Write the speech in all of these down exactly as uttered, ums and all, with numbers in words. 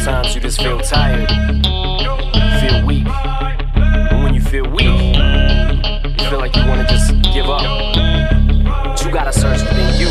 Sometimes you just feel tired, feel weak. And when you feel weak, you feel like you wanna just give up. But you gotta search within you.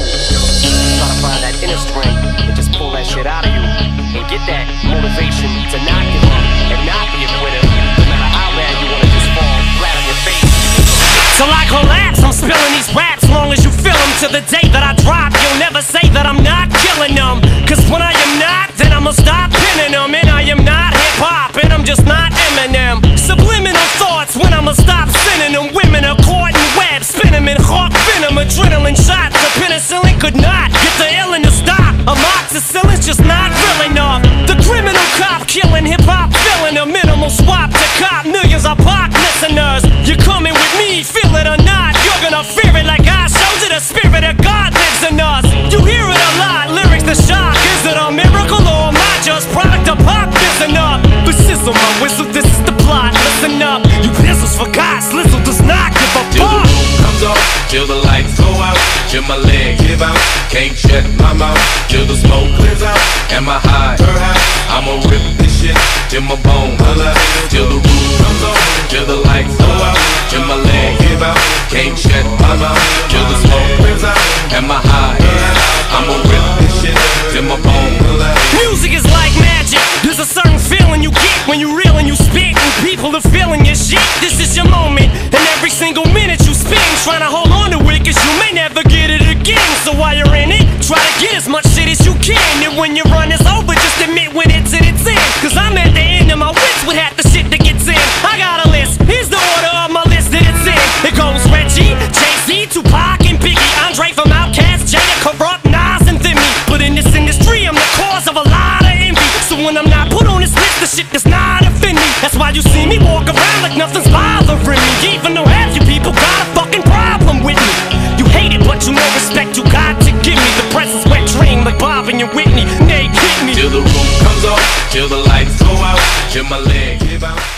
Try to find that inner strength and just pull that shit out of you. And get that motivation to not give up and not be a quitter. No matter how bad you wanna just fall flat on your face. Till I collapse, I'm spilling these raps. Long as you feel them, to the day that I drop, you'll never say that I'm not killing them. Cause when I am not, then I'ma stop pinning them. And I am not hip-hop, and I'm just not Eminem. Subliminal thoughts when I'ma stop sending them. Women are caught in webs, spin them in hawk venom. Adrenaline shots, the penicillin could not get the illin to stop. Amoxicillin's just not real enough. The criminal cop killing hip-hop, filling a minimal swap to cop millions of pop listeners. You're coming with me, feel it or not, you're gonna fear it like I showed you. The spirit of God lives in us. You hear it a lot, lyrics the shock. Is it a miracle or am I just product of pop? Listen up, the sizzle, my whistle, this is the plot. Listen up, you pistols forgot, Slizzle does not give a Till fuck. the roof comes off, till the lights go out, till my leg give out, can't shut my mouth, till the smoke clears out, and my high, her high, I'ma rip this shit, till my bone holla, till the roof comes off, till the lights go out, till my leg give out, can't shut my mouth, till the smoke clears out, and my high, I'ma rip this shit, till my bone holla. Music is like magic. There's a certain feeling you get when you reel and you spit, and people are feeling your shit. This is your moment, and every single minute you spend trying to hold on to it, cause you may never get it again. So while you're in it, try to get as much shit as you can. And when your run is over, just admit when it's in its end. Cause I'm at the end of my wits with half the shit that gets in. I got a list, here's the order of my list that it's in. It goes Reggie, Jay-Z, Tupac, and Biggie, Andre from Outkast, Jada, Corrupt, Nas, and then me. But in this industry, I'm the cause of a lot of envy. So when I'm not put on this list, the shit does not offend me. That's why you see me walk around like nothing's bothering me. Even though half you people got a fucking problem with me. You hate it, but you know respect you got to give me. The presence wet dream like Bob and your Whitney. Nay, hit me. Till the roof comes off, till the lights go out, till my leg give out.